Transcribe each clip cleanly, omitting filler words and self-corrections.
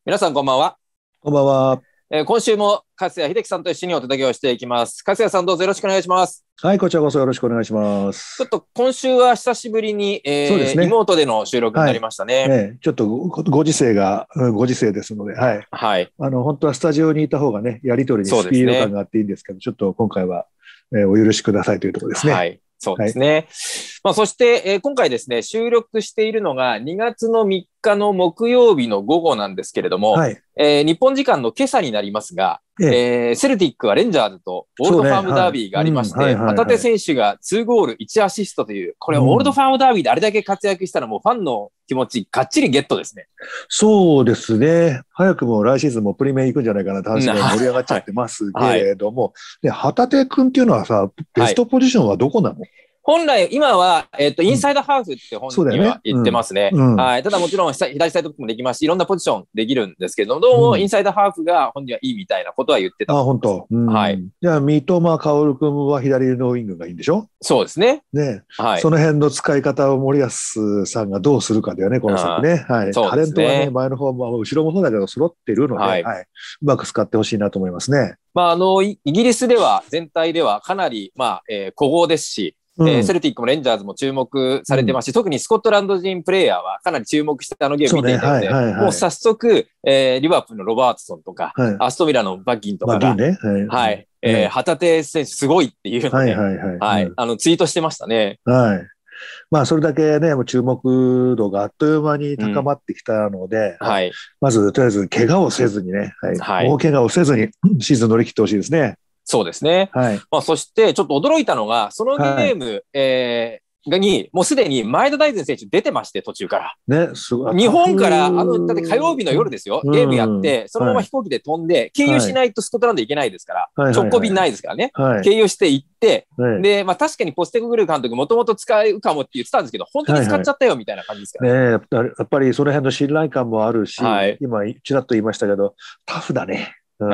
皆さんこんばんは。 こんばんは。 今週も粕谷秀樹さんと一緒にお届けをしていきます。粕谷さんどうぞよろしくお願いします。 はい、こちらこそよろしくお願いしまちょっす。 と今週は久しぶりに、 そうですね。 リモートでの収録になりはい。 ましたね。 ちょっとご時世が、ご時世ですので、はい。 はい。 本当はスタジオにいた方がね、やり取りにそうスピード感ですね。 があっていいんですけど、ちょっと今回は、お許しくださいというところですね。 はい。そうではい。 すね。そして、今回ですね、収録しているのが2月の3日の木曜日の午後なんですけれども、 はい。 日本時間の今朝になりますが、 ええ、 セルティックはレンジャーズとオールそうね。 ドファームダーはい。 ビーがありまうん、はい、 して、 はい、 旗手はい。 選手が2ゴール1アシストという、これオールドうん。 ファームダービーであれだけ活躍したらもうファンの気持ちがっちりゲットですね。 そうですね。早くも来シーズンもプリメイ行くんじゃないかなって話うん、 が盛り上がっちゃはい。 ってますけはい。 れども、で、旗手くんっていうのはさ、ベはい。 ストポジションはどこなの？ 本来、今は、インうん。 サイドハーフって本そうだよね。 人は言ってますね。 うん。 はい。ただもちろん、左サイドバックもできますし、いろんなポジションできるんですけども、どうもインうん。 サイドハーフが本人はいいみたいなことは言ってたあ、 と思います。 本当。うはい。 ん。じゃあ、三笘薫君は左のウィングがいいんでしょ？ そうですね。 ね。 はい。 その辺の使い方を森保さんがどうするかだよね、この先あね。はい。 そうでタレントはね、 すね。 前の方も、後ろもそうだけど、揃ってるので、 はい。 はい。うまく使ってほしいなと思いますね。 イギリスでは、全体ではかなり、古豪ですし、 うん。 セルティックもレンジャーズも注目うん。 されてますし、特にスコットランド人プレイヤーはかなり注目してあのゲーム見てそうね。はい、 いたようで、 はい、はい。 もう早速、リバプールのロバーツソンとか、 はい。 アストミラのバッギンとかが、 まあ、銀ね。はい。 はい、 ね。 旗手選手すごいっていうのはい、 で、 はい、はい。 はい、 うん。 ツイートしてましたね。 はい。まあ、それだけね、もう注目度があっという間にうん。 高まってきたので、はい。 はい。 まず、とりあえず、怪我をせずにね、はい。 はい。 大怪我をせずにシーズン乗り切ってほしいですね。 そうですね。 はい。 そして、ちょっと驚いたのが、そのゲはい。 ーム、もうすでに前田大然選手出てまして、途中から。 ね、すごい、 日タ本から、だって火曜フ、 日の夜ですよ、ゲームやっうん、 て、そのままはい、 飛行機で飛んで、経由はい、 しないとスコットランド行けないですから、 はい、はい、はい、 直行便ないですからね。 はい、 経由して行って、 ね、 で、確かにポステコグル監督もともと使うかもって言ってたんですけど、本当にはい、はい。 使っちゃったよみたいな感じですからね、 ね。 やっぱりその辺の信頼感もあるし、 はい。 今、ちらっと言いましたけど、タフだね。うん。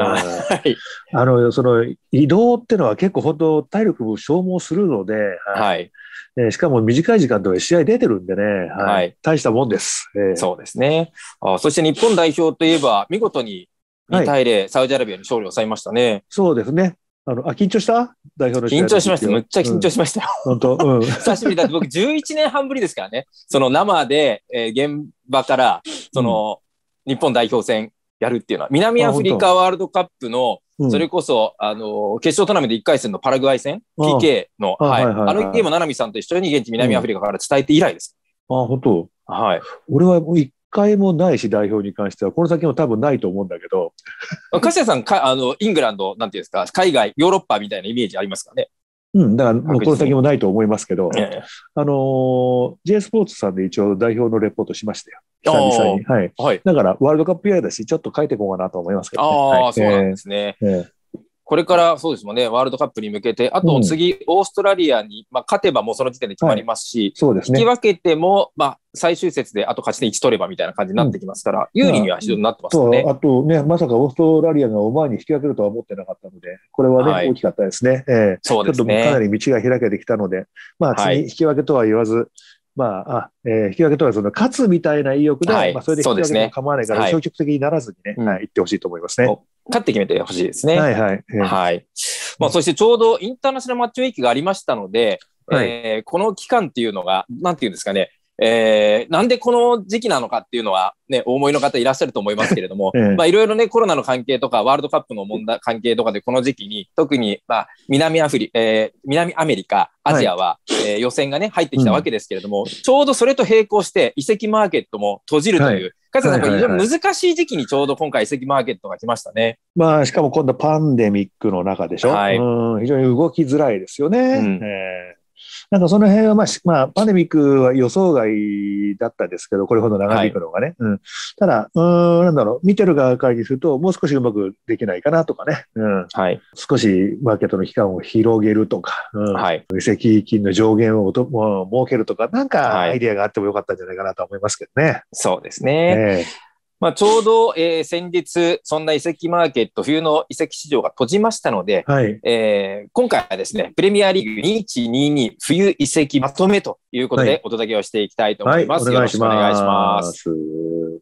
はい。 その移動ってのは結構本当体力も消耗するので、はい。 はい。 しかも短い時間とか試合出てるんでね、はい。 はい。 大したもんです。 そうですね。そして日本代表といえば、見事に2 はい。 対0、サウジアラビアに勝利を収めましたね。 そうですね。緊張した代表の試合の緊張しました。むっ実況。 ちゃ緊張うん。 しましたよ。 本当、うん。 久しぶりだって僕11年半ぶりですからね。その生で、現場から、 うん。 その、日本代表戦やるっていうのは、南あ、 アフリカ本当。 ワールドカップの、それうん。 こそ、決勝トーナメント1回戦のパラグアイ戦、 あ PK の、はい。 はい、はい、 あのゲーム、 はい。 七海さんと一緒に現地南アフうん。 リカから伝えて以来です。 本当。 はい。 俺はもう一回もないし、代表に関しては、この先も多分ないと思うんだけど、 粕谷さん、イングランド、なんていうんですか、海外、ヨーロッパみたいなイメージありますかね？ うん、だからもうこの確実に。 先もないと思いますけど、 え J スポーツさんで一応代表のレポートしましたよ。久々に。 ああ、 はい。 はい。 だから、ワールドカップイヤーだし、ちょっと書いていこうかなと思いますけどね。はい。 ああ、そうなんですね。これからそうですもんね、ワールドカップに向けて、あうん。 と次、オーストラリアに、勝てばもうその時点で決まりはい。 ますし、 そうですね。 引き分けても、最終節であと勝ち点1取ればみたいな感じになってうん。 きますから、有利にまあ、 は非常になってますよね。 あとね、まさかオーストラリアがオマーンに引き分けるとは思ってなかったので、これはね、 はい。 大きかったですね。 そうでちょっとかなすね。 り道が開けてきたので、まあ次、 はい。 引き分けとは言わず、引き分けとはその勝つみたいな意欲で、 はい。 それで引き分けてもそうですね。 構わないから、 はい。 消極的にならずにね、はい、 うん。 行ってほしいと思いますね。 勝って決めてほしいですね。 はい、はい。 はい。 うん、 そしてちょうどインターナショナルマッチウィークがありましたので、 はい。 この期間っていうのが、なんていうんですかね、なんでこの時期なのかっていうのはね、お思いの方いらっしゃると思いますけれども、いろいろね、コロナの関係とか、ワールドカップの問題、関係とかでこの時期に、特に、南アメリカ、アはい。 ジアは、予選がね、入ってきうん。 たわけですけれども、ちょうどそれと並行して移籍マーケットも閉じるとはい。 いう、かつさん、 はい、 これはい、はい。 非常に難しい時期にちょうど今回移籍マーケットが来ましたね。 まあ、しかも今度パンデミックの中でしょ？ はい。 うん、非常に動きづらいですよね。 うん。 なんかその辺は、パンデミックは予想外だったですけど、これほど長はい。 引くのがね。うん。ただ、なんだろう、見てる側からにすると、もう少しうまくできないかなとかね。うん。 はい。 少しマーケットの期間を広げるとか、うん。 はい。 移籍金の上限を設けるとか、なんかはい。 アイディアがあってもよかったんじゃないかなと思いますけどね。 そうですね。 えちょうど、先日、そんな移籍マーケット、冬の移籍市場が閉じましたので、 はい。 今回はですね、プレミアリーグ2122冬移籍まとめということはい。 でお届けをしていきたいと思はい。 います。よろお願いししくお願いしまます。 す。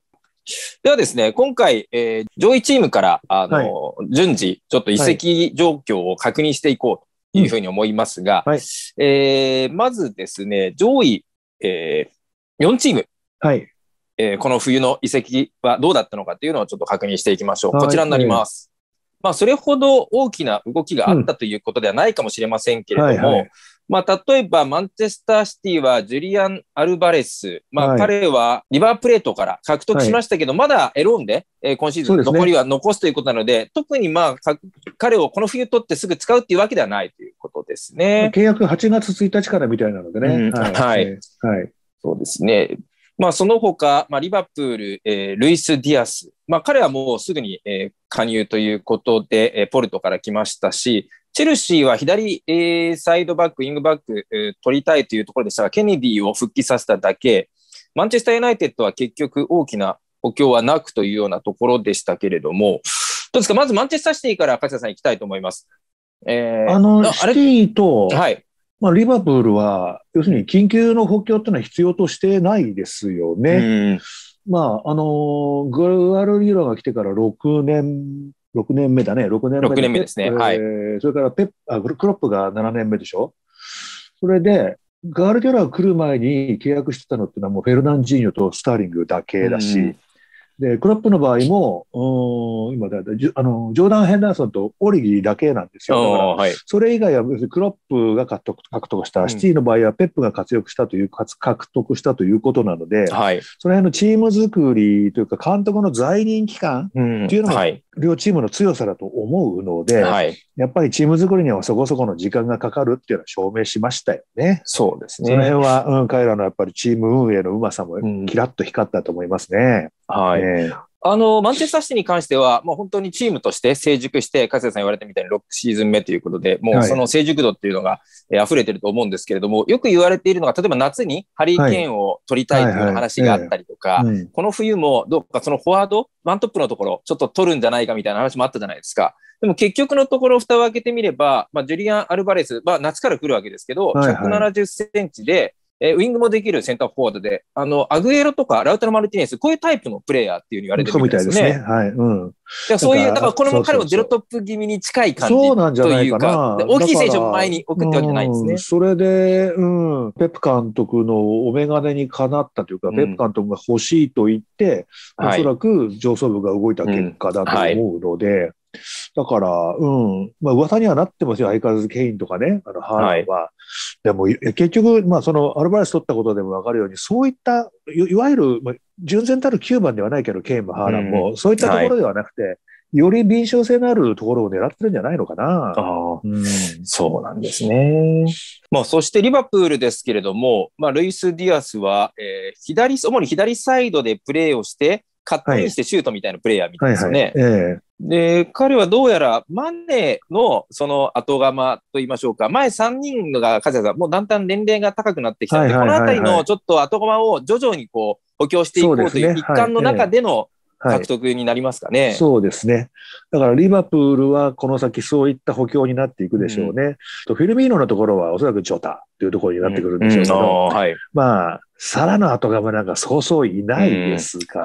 ではですね、今回、上位チームから、順次、ちょっと移籍状況を確認していこうというふうに思いますが、まずですね、上位、4チーム、この冬の移籍はどうだったのかというのをちょっと確認していきましょう。こちらになります。まあ、それほど大きな動きがあったということではないかもしれませんけれども、まあ、例えば、マンチェスターシティはジュリアン・アルバレス。まあ、彼はリバープレートから獲得しましたけど、まだエローンで、今シーズン残りは残すということなので、特にまあ、彼をこの冬取ってすぐ使うっていうわけではないということですね。 契約8月1日からみたいなのでね。 そうですね。まあ、その他、まあ、リバプール、ルイス・ディアス。まあ、彼はもうすぐに、加入ということで、ポルトから来ましたし、チェルシーは左、サイドバック、ウィングバック、取りたいというところでしたが、ケネディを復帰させただけ、マンチェスターユナイテッドは結局大きな補強はなくというようなところでしたけれども、どうですか、まずマンチェスターシティから柏さん行きたいと思います。 シティと、まあ、リバプールは、要するに緊急の補強っていうのは必要としてないですよね。まあ、グアルリーロが来てから6年目だね。6 年目ですね。 それからクロップが7年目でしょ。それで、ガールディオラが来る前に契約してたのっていうのはもうフェルナンジーニョとスターリングだけだし、で、クロップの場合も、今ジョーダン・ヘンダーソンとオリギだけなんですよ。だから、それ以外は別にクロップが獲得した、シティの場合はペップが獲得したということなので、その辺のチーム作りというか監督の在任期間っていうのが両チームの強さだと思うので、やっぱりチーム作りにはそこそこの時間がかかるっていうのは証明しましたよね。 そうですね。 その辺は、彼らのやっぱりチーム運営のうまさもキラッと光ったと思いますね。 マンチェスターシティに関しては、もう本当にチームとして成熟して、加瀬さん言われたみたいに6シーズン目ということで、もうその成熟度っていうのが溢れてると思うんですけれども、よく言われているのが、例えば夏にハリー・ケーンを取りたいという話があったりとか、この冬もどうかそのフォワード、ワントップのところ、ちょっと取るんじゃないかみたいな話もあったじゃないですか。でも結局のところ蓋を開けてみれば、ジュリアン・アルバレス、夏から来るわけですけど、170センチで、ウィングもできるセンターフォワードで、アグエロとかラウタロ・マルティネス、こういうタイプのプレイヤーっていうふうに言われてるみたいですね。そういう、だからこの彼もゼロトップ気味に近い感じというか、 そうなんじゃないかな。 大きい選手を前に置くってわけじゃないんですね。 それで、ペップ監督のお眼鏡にかなったというか、ペップ監督が欲しいと言って、おそらく上層部が動いた結果だと思うので、だから、噂にはなってますよ。相変わらずケインとかね、ハーランは。でも、結局、そのアルバレス取ったことでもわかるように、そういった、いわゆる、純然たる9番ではないけど、ケインもハーランも、そういったところではなくて、より敏捷性のあるところを狙ってるんじゃないのかな。 そうなんですね。そしてリバプールですけれども、ルイス・ディアスは、主に左サイドでプレーをして、カットインしてシュートみたいなプレイヤーみたいですよね。で、彼はどうやらマネのその後釜と言いましょうか、前3人が、加瀬さん、もうだんだん年齢が高くなってきたので、このあたりのちょっと後釜を徐々にこう補強していこうという一環の中での獲得になりますかね。 そうですね。だからリバプールはこの先そういった補強になっていくでしょうね。フィルミーノのところはおそらくジョタというところになってくるんでしょうけど、サラの後釜なんかそうそういないですから、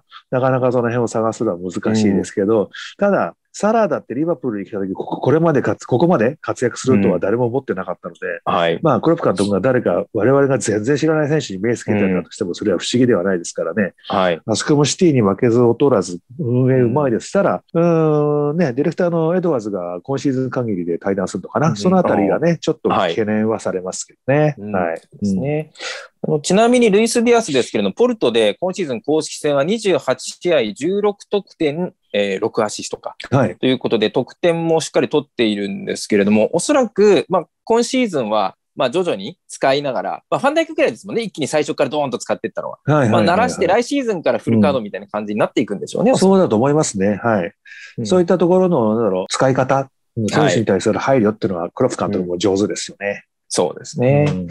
なかなかその辺を探すのは難しいですけど、ただ、サラだってリバプールに来た時、ここまで活躍するとは誰も思ってなかったので、クロップ監督が誰か我々が全然知らない選手に目つけてたとしてもそれは不思議ではないですからね。あそこもシティに負けず劣らず運営うまいですしたら、ディレクターのエドワーズが今シーズン限りで退団するのかな。そのあたりがね、ちょっと懸念はされますけどね。 ちなみにルイス・ディアスですけれども、ポルトで今シーズン公式戦は28試合16得点、6アシストか。ということで、得点もしっかり取っているんですけれども、おそらく、今シーズンは、徐々に使いながら、ファンダイクくらいですもんね、一気に最初からドーンと使っていったのは。慣らして来シーズンからフルカードみたいな感じになっていくんでしょうね。 そうだと思いますね。そういったところの、使い方、選手に対する配慮っていうのは、クロップ監督も上手ですよね。 そうですね。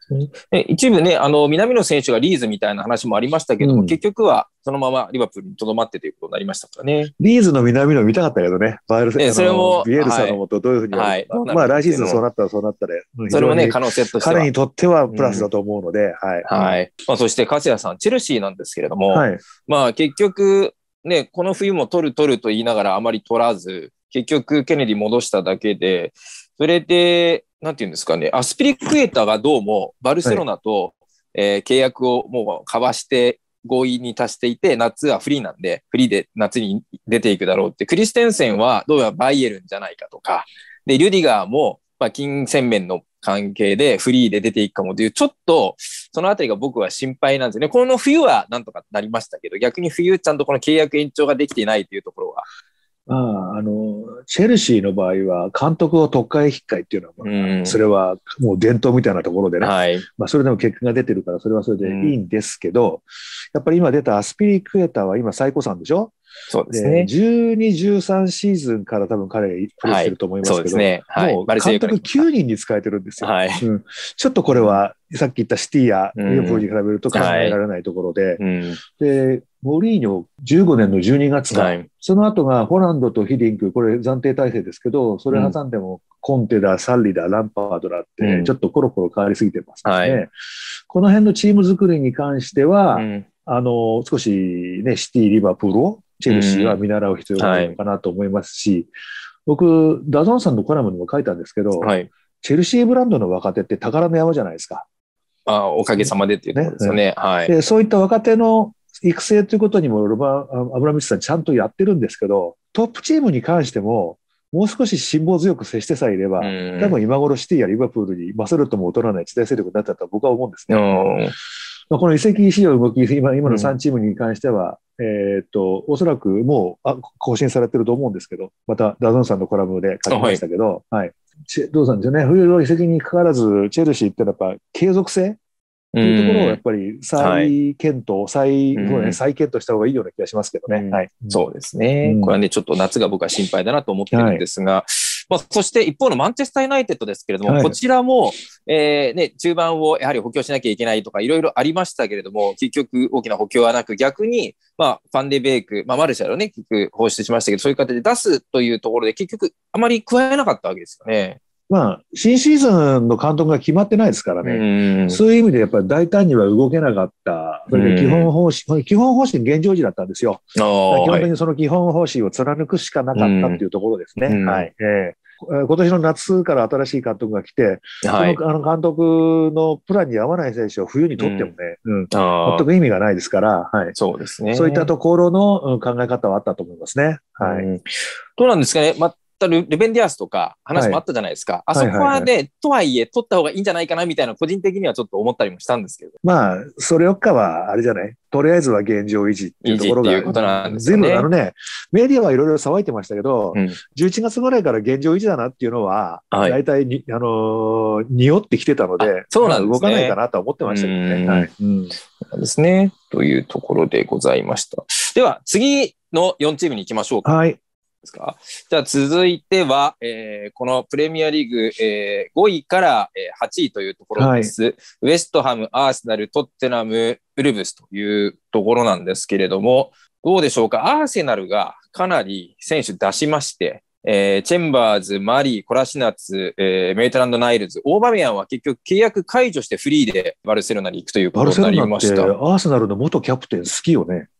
一部ね、南野選手がリーズみたいな話もありましたけども、結局はそのままリバプールにとどまってということになりましたからね。 リーズの南野見たかったけどね、バイエルセンそれもビエルサのもとどういうふうにやるのか。まあ来シーズンそうなったらそうなったで、 それもね、可能性としては。 彼にとってはプラスだと思うので、 はい。まあそして、粕谷さん、チェルシーなんですけれども、まあ結局、ね、この冬も取ると言いながらあまり取らず、結局ケネディ戻しただけで、それで、なんていうんですかね、アスピリクエータがどうもバルセロナと、契約をもう交わして合意に達していて、夏はフリーなんで、フリーで夏に出ていくだろうって、クリステンセンはどうやらバイエルンじゃないかとか、で、リュディガーも、まあ、金銭面の関係でフリーで出ていくかもという、ちょっと、そのあたりが僕は心配なんですよね。この冬はなんとかなりましたけど、逆に冬ちゃんとこの契約延長ができていないというところは、 チェルシーの場合は監督を特会引っかいっていうのは、それはもう伝統みたいなところでね、まあそれでも結果が出てるからそれはそれでいいんですけど、やっぱり今出たアスピリクエターは今最高3でしょ。 そうですね。 12、13シーズンから多分彼プレーしてると思いますけど、もう監督9人に使えてるんですよ。ちょっとこれはさっき言ったシティやリオプールに比べると考えられないところで、で、モリーニョ15年の12月か、その後がホランドとヒディンク、これ暫定体制ですけど、それ挟んでもコンテだ、サッリだ、ランパードだって、ちょっとコロコロ変わりすぎてますね。この辺のチーム作りに関しては、少しね、シティ、リバプールをチェルシーは見習う必要があるのかなと思いますし、僕、ダゾンさんのコラムにも書いたんですけど、チェルシーブランドの若手って宝の山じゃないですか。 おかげさまでっていうところですよね。 でそういった若手の育成ということにもアブラミッチさんちゃんとやってるんですけど、トップチームに関しても、もう少し辛抱強く接してさえいれば、多分今頃シティやリバプールに勝るとも劣らない一大勢力になったと僕は思うんですね。この移籍市場動き、今の3チームに関しては、おそらくもう更新されてると思うんですけど、またダゾンさんのコラムで書きましたけど、どうなんですよね。冬の移籍にかかわらず、チェルシーってやっぱ継続性というところをやっぱり再検討した方がいいような気がしますけどね。 そうですね。これはね、ちょっと夏が僕は心配だなと思ってるんですが、そして一方のマンチェスターユナイテッドですけれども、こちらも、中盤をやはり補強しなきゃいけないとかいろいろありましたけれども、結局大きな補強はなく、逆に、ファンデベイク、マルシャルをね、結局放出しましたけど、そういう形で出すというところで結局あまり加えなかったわけですよね。 新シーズンの監督が決まってないですからね。そういう意味でやっぱり大胆には動けなかった。それで基本方針現状維持だったんですよ。基本的にその基本方針を貫くしかなかったっていうところですね。今年の夏から新しい監督が来て、その監督のプランに合わない選手を冬に取ってもね、全く意味がないですから、 そうですね。 そういったところの考え方はあったと思いますね。 どうなんですかね。ルベンディアスとか話もあったじゃないですか。あそこはね、とはいえ取った方がいいんじゃないかなみたいな個人的にはちょっと思ったりもしたんですけど。 それよっかはあれじゃない。とりあえずは現状維持っていうところが、全部メディアはいろいろ騒いでましたけど、11月ぐらいから現状維持だなっていうのは、大体に、匂ってきてたので、動かないかなとは思ってましたけどね。 そうですね。というところでございました。では、次の4チームに行きましょうか。じゃあ続いては、このプレミアリーグ、5位から、8位というところです。ウエストハム、アーセナル、トッテナム、ウルブスというところなんですけれども、どうでしょうか。アーセナルがかなり選手出しまして、チェンバーズ、マリー、コラシナツ、メイトランド・ナイルズ、オーバメヤンは結局契約解除してフリーでバルセロナに行くということになりました。 バルセロナってアーセナルの元キャプテン好きよね。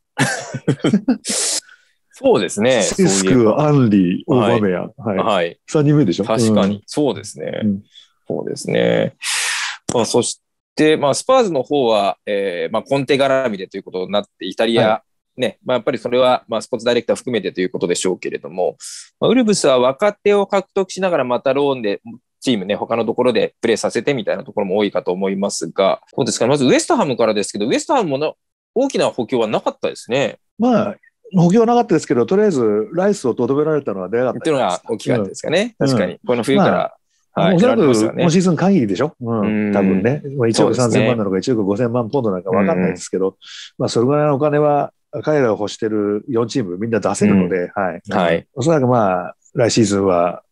そうですね。 セスク、アンリー、オーバメヤン。3人目でしょ。 確かに。そうですね。そうですね。そして、スパーズの方は、コンテ絡みでということになって、イタリア、ね、やっぱりそれは、スポーツダイレクター含めてということでしょうけれども、ウルブスは若手を獲得しながらまたローンで、チームね、他のところでプレーさせてみたいなところも多いかと思いますが、そうですか、まずウエストハムからですけど、ウエストハムも大きな補強はなかったですね。 補強はなかったですけど、とりあえずライスをとどめられたのは出なかったっていうのが大きかったですかね。確かに。この冬から。 おそらく今シーズン限りでしょ。多分ね。1億3000万なのか1億5000万ポンドなのか分かんないですけど、それぐらいのお金は彼らが欲してる4チームみんな出せるので、おそらく来シーズンは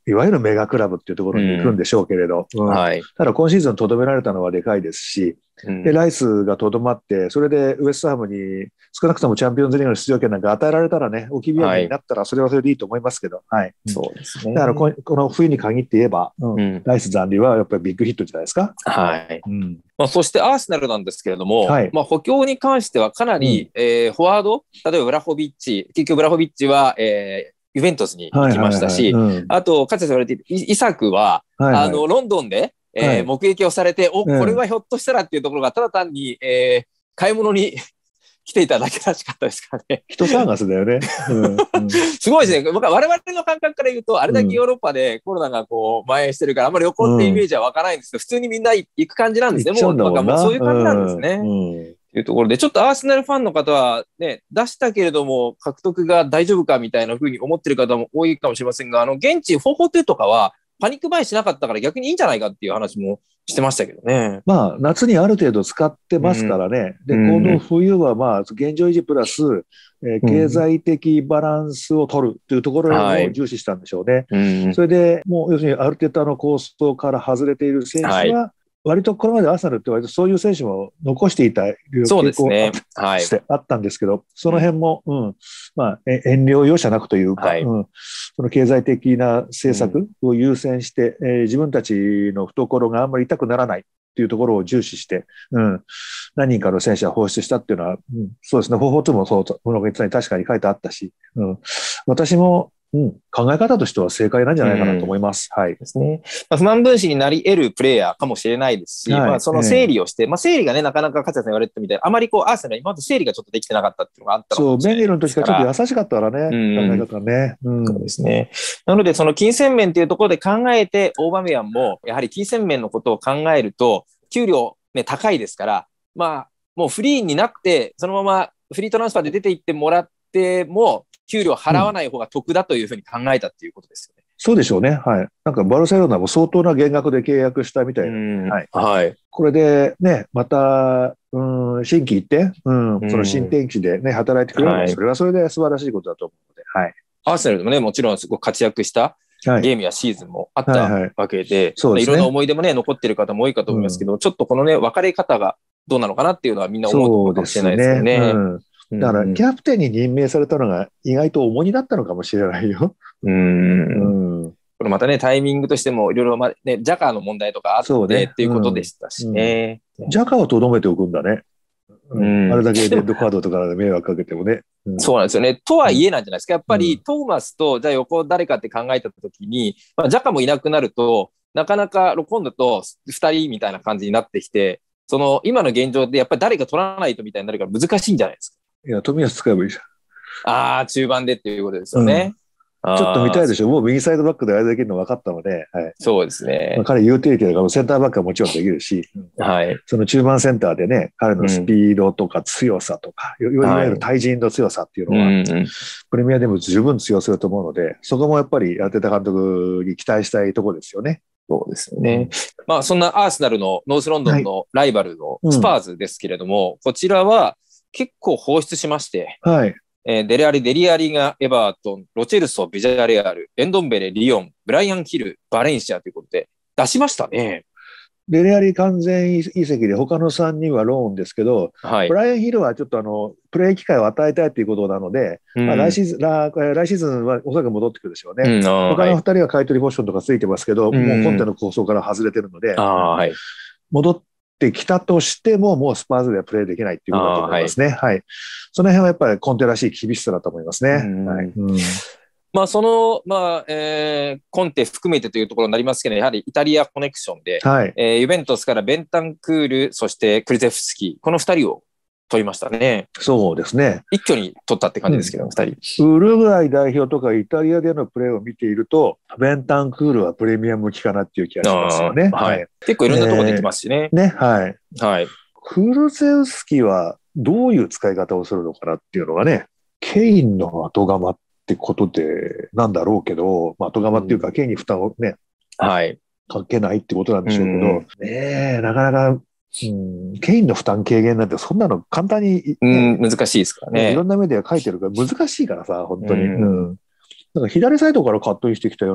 いわゆるメガクラブっていうところに行くんでしょうけれど、ただ今シーズンとどめられたのはでかいですし、でライスがとどまって、それでウエストハムに少なくともチャンピオンズリーグの出場権なんか与えられたらね、置き土産になったらそれはそれでいいと思いますけど、 そうですね。 だからこの冬に限って言えば、ライス残留はやっぱりビッグヒットじゃないですか。 そしてアーセナルなんですけれども、補強に関してはかなり、フォワード、例えばブラホビッチ、結局ブラホビッチは、ユベントスに行きましたし、あと、かつて言われているイサクは、ロンドンで、目撃をされて、これはひょっとしたらっていうところが、ただ単に、買い物に来ていただけらしかったですかね。 人騒がせだよね。 すごいですね。我々の感覚から言うと、あれだけヨーロッパでコロナがこう蔓延してるから、あんまり旅行ってイメージは湧かないんですけど、普通にみんな行く感じなんですね。もうそういう感じなんですね。というところで、ちょっとアーセナルファンの方はね、出したけれども獲得が大丈夫かみたいな風に思ってる方も多いかもしれませんが、現地442とかはパニックバイしなかったから逆にいいんじゃないかっていう話もしてましたけどね。 夏にある程度使ってますからね。で、この冬は現状維持プラス、経済的バランスを取るというところを重視したんでしょうね。それでもう要するにアルテタの構想から外れている選手は、割とこれまでアーセナルって割とそういう選手も残していた傾向があったんですけど、その辺も、遠慮容赦なくというか、その経済的な政策を優先して、自分たちの懐があんまり痛くならないっていうところを重視して、何人かの選手は放出したっていうのは、そうですね、442もそうと、この月に確かに書いてあったし、私も考え方としては正解なんじゃないかなと思います。 ですね。不満分子になり得るプレイヤーかもしれないですし、その整理をして、整理がね、なかなか勝谷さん言われてみたいな、あまりアーセナル今まで整理がちょっとできてなかったっていうのがあったのかもしれない。 ベンゲルの時からちょっと優しかったからね、考え方ね。 そうですね。なので、その金銭面っていうところで考えて、オーバメヤンも、やはり金銭面のことを考えると、給料ね、高いですから、もうフリーになって、そのままフリートランスファーで出て行ってもらっても、給料払わない方が得だというふうに考えたっていうことですよね。 そうでしょうね。なんかバルセロナも相当な減額で契約したみたいな。これでね、また、新規行って、その新天地でね、働いてくれるそれはそれで素晴らしいことだと思うので。 アーセナルでもね、もちろんすごく活躍したゲームやシーズンもあったわけで、いろんな思い出もね、残ってる方も多いかと思いますけど、ちょっとこのね、別れ方がどうなのかなっていうのはみんな思うかもしれないですよね。 だから、キャプテンに任命されたのが意外と重荷だったのかもしれないよ。 これまたね、タイミングとしてもいろいろね、ジャカーの問題とかあってっていうことでしたしね。 ジャカーをとどめておくんだね。あれだけレッドカードとかで迷惑かけてもね。 そうなんですよね。とはいえなんじゃないですか。やっぱりトーマスと、じゃあ横誰かって考えたときに、ジャカもいなくなると、なかなか今度と2人みたいな感じになってきて、その今の現状でやっぱり誰か取らないとみたいになるから難しいんじゃないですか。 いや、冨安使えばいいじゃん。中盤でっていうことですよね。 ちょっと見たいでしょ。もう右サイドバックであれできるの分かったので。 そうですね。 彼ユーティリティだからセンターバックはもちろんできるし、その中盤センターでね、彼のスピードとか強さとか、いわゆる対人の強さっていうのは、プレミアでも十分通用すると思うので、そこもやっぱりアルテタ監督に期待したいところですよね。 そうですよね。そんなアーセナルのノースロンドンのライバルのスパーズですけれども、こちらは結構放出しまして、デリアリがエバートン、ロチェルソ、ビジャレアル、エンドンベレ、リヨン、ブライアン・ヒル、バレンシアということで出しましたね。 デリアリ完全移籍で他の3人はローンですけど、ブライアン・ヒルはちょっとプレー機会を与えたいということなので、来シーズンはおそらく戻ってくるでしょうね。他の2人は買い取りポジションとかついてますけど、もうコンテの構想から外れてるので、戻ってきたとしても、もうスパーズではプレーできないっていうことだと思いますね。その辺はやっぱりコンテらしい厳しさだと思いますね。 その、コンテ含めてというところになりますけど、やはりイタリアコネクションで、ユベントスからベンタンクール、そしてクリゼフスキー、この2人を取りましたね。 そうですね。 一挙に取ったって感じですけど、2人。 ウルグアイ代表とかイタリアでのプレーを見ていると、ベンタンクールはプレミアム向きかなっていう気がしますよね。 結構いろんなところできますしね。 クルゼウスキーはどういう使い方をするのかなっていうのがね、ケインの後釜ってことでなんだろうけど、後釜っていうか、ケインに負担をね、かけないってことなんでしょうけど、なかなか、ケインの負担軽減なんてそんなの簡単に、 難しいですからね。 いろんなメディア書いてるから難しいからさ、本当に。なんか左サイドからカットインしてきたような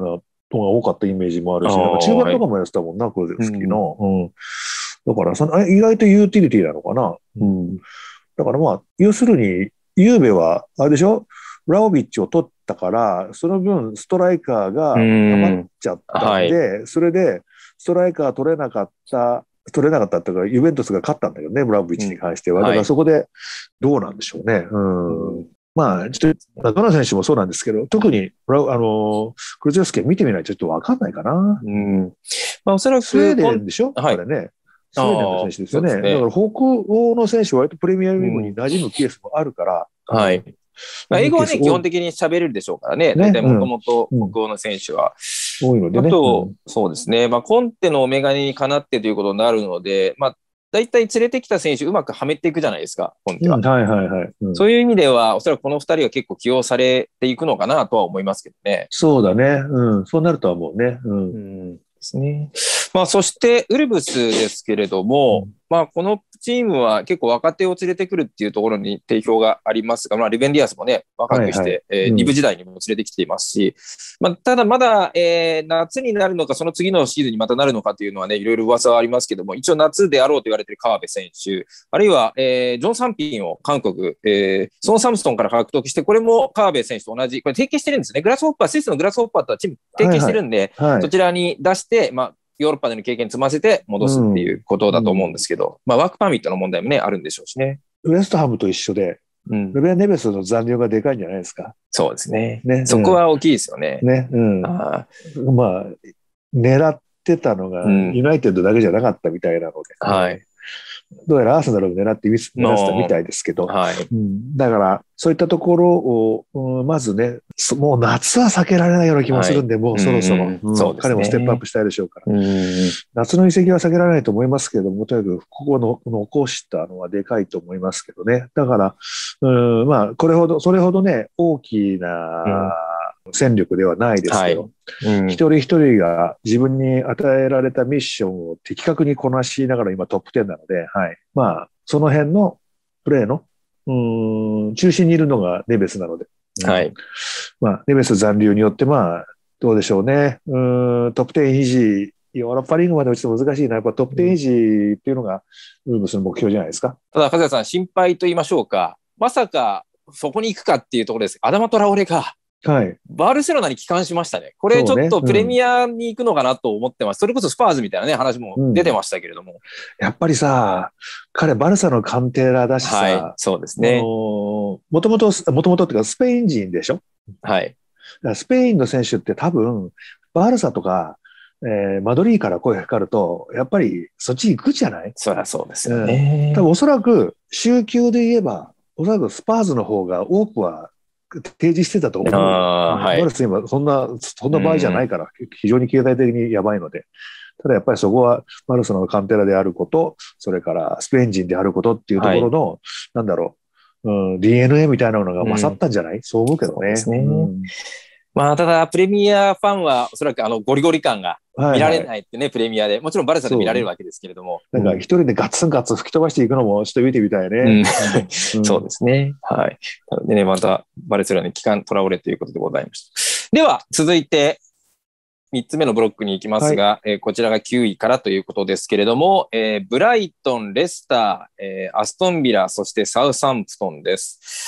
が多かったイメージもあるし、なんか中盤とかもやってたもんな、クルゼフスキーの。だから意外とユーティリティなのかな。だからまあ、要するに、ゆうべは、あれでしょ、ラオビッチを取ったから、その分、ストライカーが余っちゃったんで、それで、ストライカー取れなかったというか、ユベントスが勝ったんだよね、ラオビッチに関しては。だからそこで、どうなんでしょうね。まあ、ちょっと、どの選手もそうなんですけど、特に、クルゼフスキー見てみないとちょっとわかんないかな。 まあ、おそらくスウェーデンでしょ、これね。スウェーデンの選手ですよね。だから北欧の選手は割とプレミアリーグに馴染むケースもあるから。 はい。まあ、英語はね、基本的に喋れるでしょうからね。大体もともと北欧の選手は。 多いのでね。 あと、そうですね。まあ、コンテのメガネにかなってということになるので、まあ、大体連れてきた選手うまくはめていくじゃないですか、コンテは。そういう意味では、おそらくこの二人は結構起用されていくのかなとは思いますけどね。 そうだね。そうなるとは思うね。 ですね。まあ、そして、ウルブスですけれども、まあ、このチームは結構若手を連れてくるっていうところに定評がありますが、まあ、ルベン・ディアスもね、若くして、2部時代にも連れてきていますし、まあ、ただまだ、夏になるのか、その次のシーズンにまたなるのかというのはね、いろいろ噂はありますけども、一応夏であろうと言われている川辺選手、あるいは、ジョン・サンピンを韓国、ソン・サムストンから獲得して、これも川辺選手と同じ、これ提携してるんですね。グラスホッパー、スイスのグラスホッパーとはチーム提携してるんで、そちらに出して、まあ、ヨーロッパでの経験積ませて戻すっていうことだと思うんですけど、まあワークパーミットの問題もね、あるんでしょうしね。 ウエストハムと一緒で、ルベン・ネベスの残留がでかいんじゃないですか。 そうですね。そこは大きいですよね。 まあ、狙ってたのが、ユナイテッドだけじゃなかったみたいなので。どうやらアーセナルを狙ってたみたいですけど、だからそういったところを、まずね、もう夏は避けられないような気もするんで、もうそろそろ、彼もステップアップしたいでしょうから、夏の移籍は避けられないと思いますけれども、とにかくここの残したのはでかいと思いますけどね。だから、まあ、それほどね、大きな戦力ではないですけど、一人一人が自分に与えられたミッションを的確にこなしながら今トップ10なので、まあ、その辺のプレーの中心にいるのがネベスなので、まあ、ネベス残留によって、まあ、どうでしょうね、トップ10維持、ヨーロッパリーグまで落ちて難しいな、やっぱトップ10維持っていうのがウルブスの目標じゃないですか。 ただ、風谷さん、心配と言いましょうか、まさかそこに行くかっていうところです。アダマ・トラオレがバルセロナに帰還しましたね。これちょっとプレミアに行くのかなと思ってます。それこそスパーズみたいなね、話も出てましたけれども。 やっぱりさ、彼バルサのカンテラだしさ、 そうですね。 もともとっていうかスペイン人でしょ。スペインの選手って多分、バルサとか、マドリーから声がかかると、やっぱりそっち行くじゃない？ そりゃそうですよね。 多分おそらく、週休で言えば、おそらくスパーズの方が多くは提示してたと思う。バルス今そんな場合じゃないから、非常に経済的にやばいので。ただやっぱりそこはバルスのカンテラであること、それからスペイン人であることっていうところの、なんだろう、DNA みたいなものが勝ったんじゃない？そう思うけどね。 まあ、ただ、プレミアファンはおそらくゴリゴリ感が見られないってね、プレミアで。もちろんバルサで見られるわけですけれども。 なんか一人でガッツンガッツン吹き飛ばしていくのもちょっと見てみたいね。 そうですね。でね、またバルセロナに帰還トラオレということでございました。では、続いて、3つ目のブロックに行きますが、こちらが9位からということですけれども、ブライトン、レスター、アストンビラ、そしてサウサンプトンです。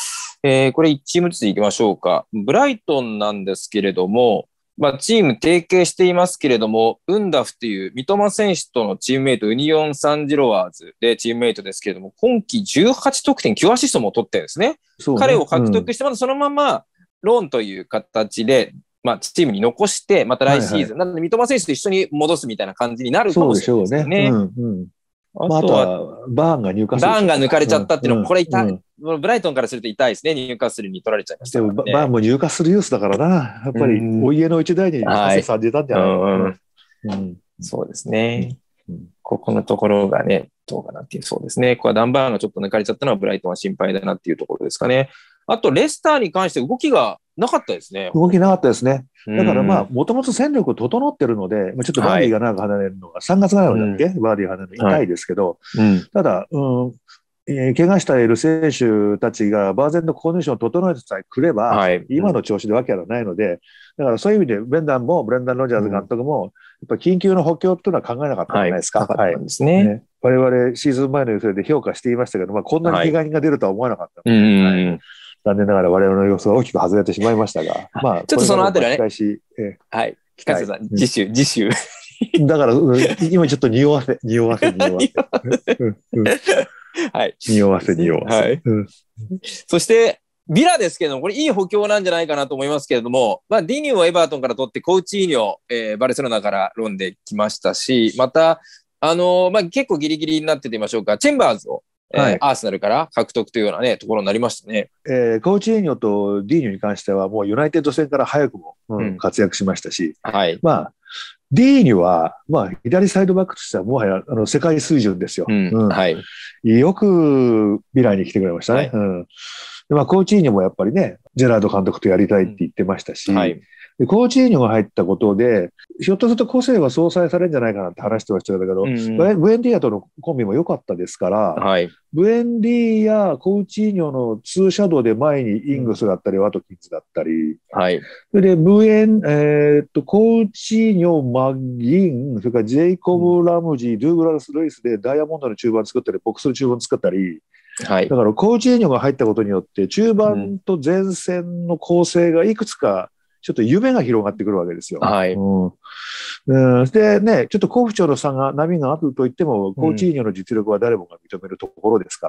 これ1チームずつ行きましょうか。ブライトンなんですけれども、チーム提携していますけれども、ウンダフという三笘選手とのチームメイト、ウニオン・サンジロワーズでチームメイトですけれども、今季18得点、9アシストも取ってるんですね。彼を獲得して、またそのままローンという形で、チームに残して、また来シーズン、なので三笘選手と一緒に戻すみたいな感じになるかもしれないですね。そうでしょうね。 あとは、バーンが抜かれちゃったっていうのも、これ痛い。ブライトンからすると痛いですね。ニューカッスルに取られちゃいましたからね。 バーンもニューカッスルユースだからな。やっぱり、お家の一台に汗さんでたんじゃないそうですね。ここのところがね、どうかなっていう、そうですね。ここはダンバーンがちょっと抜かれちゃったのは、ブライトンは心配だなっていうところですかね。あと、レスターに関して動きがなかったですね。 動きなかったですね。だからもともと戦力整ってるので、ちょっとバーディーが長く離れるのが3月ぐらいまでだっけ、バーディーが離れるの痛いですけど、ただ、 怪我している選手たちが万全のコンディションを整えてさえくれば、はい、今の調子でわけはないので、だからそういう意味でブレンダン・ロジャーズ監督も、やっぱり緊急の補強というのは考えなかったんじゃないですか。 はい、ですね。 我々シーズン前の予想で評価していましたけど、こんなに怪我人が出るとは思わなかったので、残念ながら我々の予想が大きく外れてしまいましたが、 ちょっとそのあたりはね、はい、聞かせてください。次週。 だから、今ちょっと匂わせ。 はい。 匂わせ。はい。 そして、ビラですけども、これいい補強なんじゃないかなと思いますけれども、ディニューをエバートンから取って、コーチーニョ、バルセロナからロンで来ましたし、また、結構ギリギリになっててみましょうか、チェンバーズを、アーセナルから獲得というようなね、ところになりましたね。 コーチーニョとディニューに関しては、もうユナイテッド戦から早くも、活躍しましたし、 はい。 ディーニュは、左サイドバックとしてはもはや世界水準ですよ。 はい。 よくビラに来てくれましたね。でコーチーニョもやっぱりね、ジェラード監督とやりたいって言ってましたし、でコーチーニョが入ったことで、ひょっとすると個性は相殺されるんじゃないかなって話してましたけど、ブエンディアとのコンビも良かったですから、ブエンディやコーチーニョのツーシャドウで前にイングスだったり、ワトキンズだったり、それでコーチーニョ、マギン、それからジェイコブ・ラムジー、ドゥーグラス・ルイスでダイヤモンドの中盤作ったり、ボックスの中盤作ったり、だからコーチーニョが入ったことによって、中盤と前線の構成がいくつか、ちょっと夢が広がってくるわけですよ。でね、ちょっと好不調の波があると言っても、コーチーニョの実力は誰もが認めるところですから、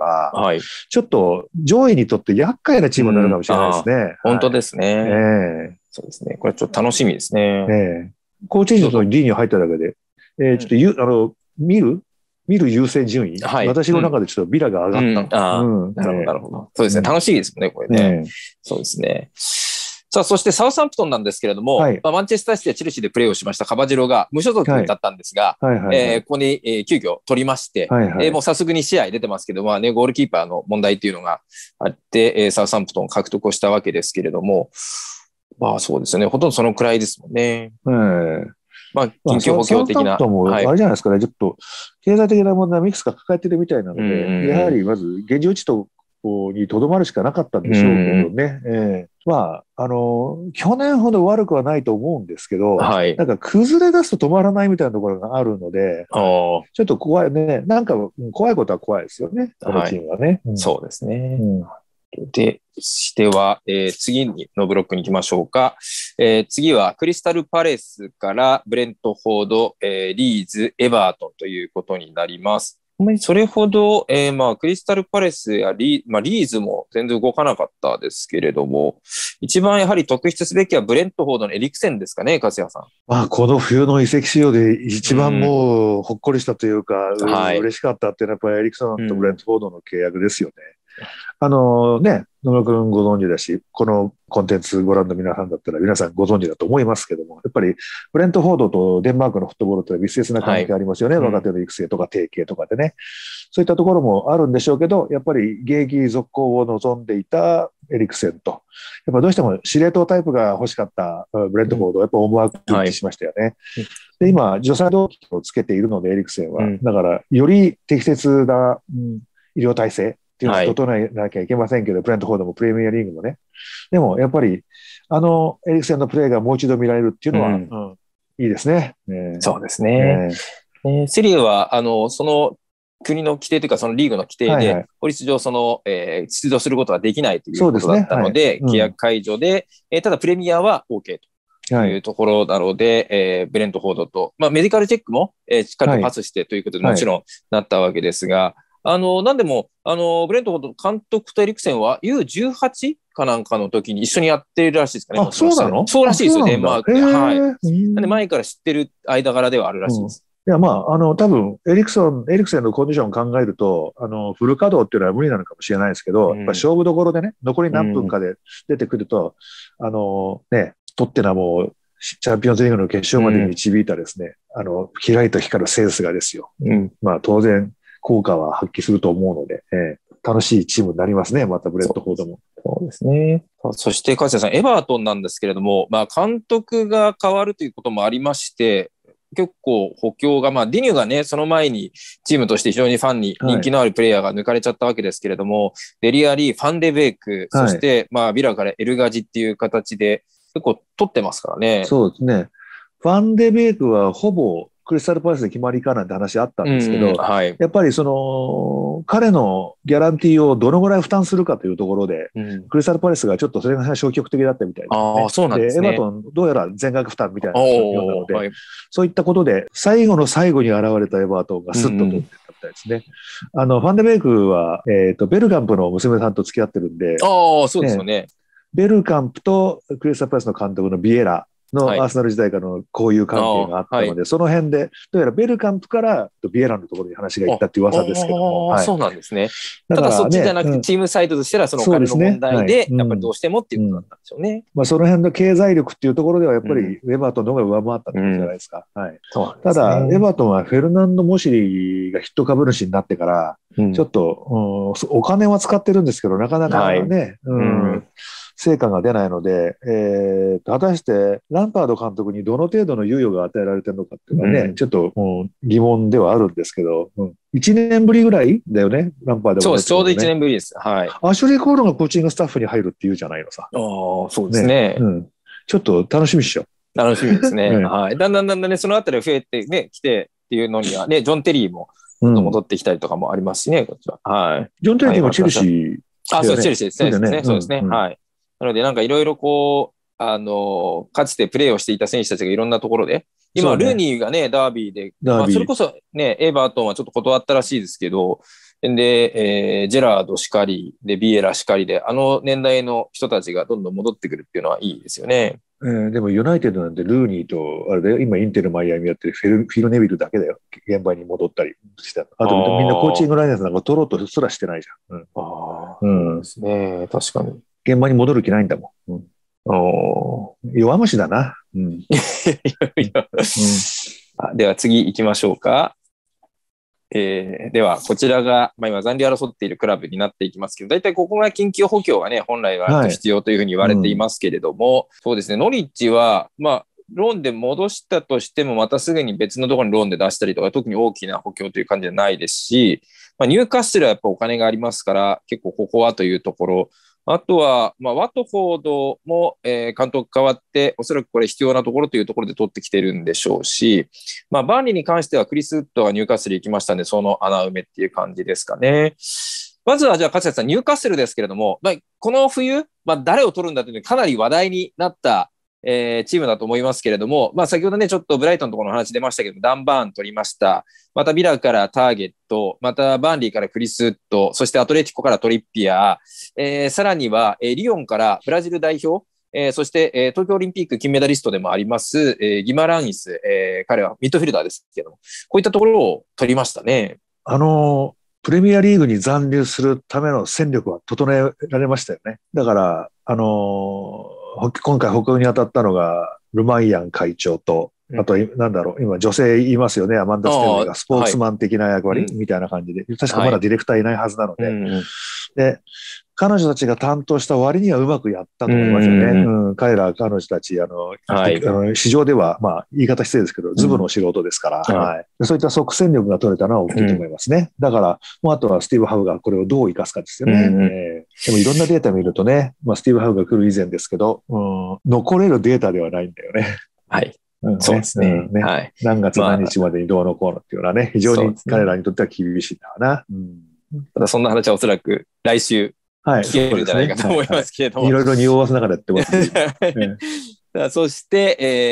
ちょっと上位にとって厄介なチームになるかもしれないですね。 本当ですね。そうですね。これちょっと楽しみですね。 コーチーニョとディーニョ入っただけで、ちょっと見る優先順位、私の中でちょっとビラが上がった。 なるほど。そうですね。楽しいですね、これね。そうですね。さあ、そしてサウサンプトンなんですけれども、マンチェスターシティやチェルシーでプレーをしましたカバジロが無所属だったんですが、ここに急遽取りまして、もう早速に試合出てますけど、ゴールキーパーの問題っていうのがあって、サウサンプトン獲得をしたわけですけれども、そうですね。ほとんどそのくらいですもんね。緊急補強的な。 あれじゃないですかね。ちょっと経済的な問題をいくつか抱えてるみたいなので、やはりまず現状地とにとどまるしかなかったんでしょうけどね。去年ほど悪くはないと思うんですけど、なんか崩れ出すと止まらないみたいなところがあるので、ちょっと怖いね。なんか怖いことは怖いですよね。このチームはね。 そうですね。では、次のブロックに行きましょうか。次はクリスタルパレスからブレントフォード、リーズ、エバートンということになります。それほど、クリスタルパレスやリーズも全然動かなかったですけれども、一番やはり特筆すべきはブレントフォードのエリクセンですかね、粕谷さん。 この冬の移籍仕様で一番もうほっこりしたというか、嬉しかったっていうのはやっぱりエリクセンとブレントフォードの契約ですよね。野村君ご存知だし、このコンテンツご覧の皆さんだったら皆さんご存知だと思いますけども、やっぱりブレントフォードとデンマークのフットボールって密接な関係ありますよね。若手の育成とか提携とかでね。そういったところもあるんでしょうけど、やっぱり現役続行を望んでいたエリクセンと、やっぱどうしても司令塔タイプが欲しかったブレントフォードをやっぱ思惑一致しましたよね。で、今、助産動機をつけているので、エリクセンは。だから、より適切な、医療体制、っていうのを整えなきゃいけませんけど、ブレントフォードもプレミアリーグもね。でも、やっぱり、エリクセンのプレーがもう一度見られるっていうのは、いいですね。 そうですね。セリエは、その国の規定というか、そのリーグの規定で、法律上、出場することはできないということだったので、契約解除で、ただプレミアは OK というところなので、ブレントフォードと、メディカルチェックも、しっかりとパスしてということで、もちろんなったわけですが、なんでも、ブレントフォード監督とエリクセンは U18 かなんかの時に一緒にやってるらしいですかね。 そうなの？ そうらしいですよ、デンマークで。なんで前から知ってる間柄ではあるらしいです。 いや、多分、エリクセンのコンディションを考えると、フル稼働っていうのは無理なのかもしれないですけど、やっぱ勝負どころでね、残り何分かで出てくると、トッテナムをチャンピオンズリーグの決勝まで導いたですね、キラリと光るセンスがですよ。当然、効果は発揮すると思うので、楽しいチームになりますね、またブレントフォードも。 そうですね。そして、粕谷さん、エバートンなんですけれども、監督が変わるということもありまして、 結構補強が、ディニュがね、その前にチームとして非常にファンに人気のあるプレイヤーが抜かれちゃったわけですけれども、デリアリー、ファンデベイク、そして、ビラからエルガジっていう形で結構取ってますからね。 そうですね。ファンデベイクはほぼクリスタルパレスで決まりかなんて話あったんですけど、やっぱり彼のギャランティーをどのぐらい負担するかというところで、クリスタルパレスがちょっとそれが消極的だったみたいですね。 そうなんですね。 エバートン、どうやら全額負担みたいなので、そういったことで、最後の最後に現れたエバートンがスッと取ってたみたいですね。ファンデベイクは、ベルカンプの娘さんと付き合ってるんで、 そうですよね。 ベルカンプとクリスタルパレスの監督のビエラのアーセナル時代からの交友関係があったので、その辺で、どうやらベルカンプからビエラのところに話が行ったっていう噂ですけども。 そうなんですね。ただそっちじゃなくて、チームサイドとしてはそのお金の問題で、やっぱりどうしてもっていうことだったんでしょうね。 その辺の経済力っていうところでは、やっぱりエバートンの方が上回ったってことじゃないですか。ただ、エバートンはフェルナンド・モシリが筆頭株主になってから、ちょっと、お金は使ってるんですけど、なかなかね、成果が出ないので、果たしてランパード監督にどの程度の猶予が与えられてるのかっていうのはね、ちょっと疑問ではあるんですけど、1年ぶりぐらいだよね、ランパードが、 そうです、ちょうど1年ぶりです。 アシュリー・コールがコーチングスタッフに入るっていうじゃないのさ。 そうですね。 ちょっと楽しみっしょ。 楽しみですね。だんだんね、そのあたり増えてね、来てっていうのにはね、ジョン・テリーも戻ってきたりとかもありますしね、こちら。 ジョン・テリーもチェルシー。 そう、チェルシーですね。そうですね。なので、なんかいろいろかつてプレーをしていた選手たちがいろんなところで、今、ルーニーがね、ダービーで、それこそね、エバートンはちょっと断ったらしいですけど、で、ジェラードしかり、で、ビエラしかりで、あの年代の人たちがどんどん戻ってくるっていうのはいいですよね。 でも、ユナイテッドなんてルーニーと、あれだよ、今、インテル・マイアミやってるフィル・ネビルだけだよ。現場に戻ったりした。あと、みんなコーチングライネンスなんか取ろうとすらしてないじゃん。 そうですね。確かに。 現場に戻る気ないんだもん。弱虫だな。 では次行きましょうか。では、こちらが、今残留争っているクラブになっていきますけど、大体ここが緊急補強がね、本来は必要というふうに言われていますけれども、そうですね、ノリッジは、ローンで戻したとしても、またすぐに別のところにローンで出したりとか、特に大きな補強という感じじゃないですし、ニューカッスルはやっぱお金がありますから、結構ここはというところ、あとは、ワトフォードも、監督変わって、おそらくこれ必要なところというところで取ってきてるんでしょうし、バーンリーに関してはクリス・ウッドがニューカッスル行きましたんで、その穴埋めっていう感じですかね。まずは、じゃあ、勝谷さん、ニューカッスルですけれども、この冬、誰を取るんだというのはかなり話題になった、チームだと思いますけれども、先ほどね、ちょっとブライトンのところの話出ましたけど、ダン・バーン取りました。またビラからターゲット、またバーンリーからクリス・ウッド、そしてアトレティコからトリッピア、さらには、リヨンからブラジル代表、そして、東京オリンピック金メダリストでもあります、ギマランイス、彼はミッドフィルダーですけども、こういったところを取りましたね。 プレミアリーグに残留するための戦力は整えられましたよね。だから、今回補強に当たったのが、ルマイアン会長と、あと、今女性言いますよね、アマンダ・ステルがスポーツマン的な役割みたいな感じで、確かまだディレクターいないはずなので、で、彼女たちが担当した割にはうまくやったと思いますよね。彼女たち、市場では、言い方失礼ですけど、ズブの素人ですから、そういった即戦力が取れたのは大きいと思いますね。だから、あとはスティーブ・ハウがこれをどう生かすかですよね。でもいろんなデータ見るとね、スティーブ・ハウが来る以前ですけど、残れるデータではないんだよね。 そうですね。 何月何日までにどうのこうのっていうのはね、非常に彼らにとっては厳しいんだな。 ただそんな話はおそらく来週聞けるんじゃないかと思いますけれども。 いろいろ匂わせながらやってます。 そして、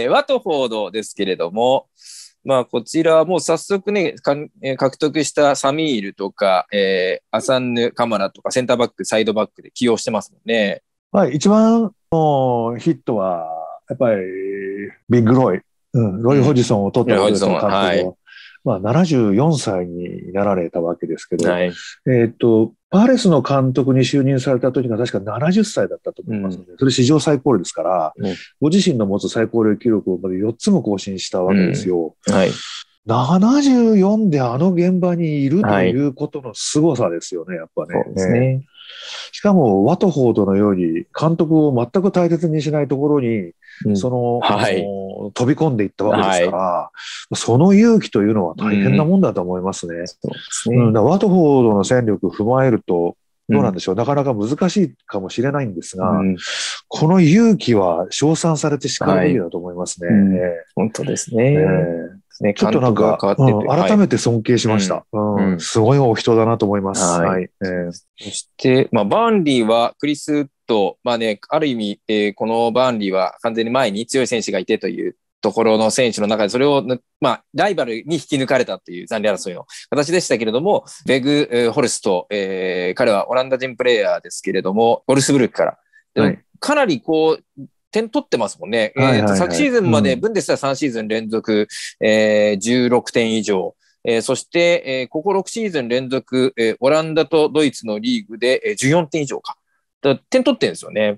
ワトフォードですけれども、こちらはもう早速ね、獲得したサミールとか、アサンヌ・カマラとかセンターバック、サイドバックで起用してますもんね。 一番のヒットは、やっぱりビッグロイ、ロイ・ホジソンを取ったわけですよ。74歳になられたわけですけど、パレスの監督に就任された時が確か70歳だったと思いますので、それ史上最高齢ですから、ご自身の持つ最高齢記録をまで4つも更新したわけですよ。74であの現場にいるということの凄さですよね、やっぱね。 そうですね。 しかも、ワトフォードのように、監督を全く大切にしないところに、飛び込んでいったわけですから、その勇気というのは大変なもんだと思いますね。ワトフォードの戦力を踏まえると、どうなんでしょう、なかなか難しいかもしれないんですが、この勇気は称賛されてしかるべきだと思いますね。 本当ですね。 ちょっとなんか、改めて尊敬しました。すごいお人だなと思います。 そして、バーンリーはクリス・ウッド、ある意味、このバーンリーは完全に前に強い選手がいてというところの選手の中で、それを、ライバルに引き抜かれたという残留争いの形でしたけれども、ベグ・ホルスト、彼はオランダ人プレイヤーですけれども、ボルスブルクから。かなり点取ってますもんね。昨シーズンまでブンデスは3シーズン連続、16点以上。そして、ここ6シーズン連続、オランダとドイツのリーグで14点以上か。点取ってるんですよね。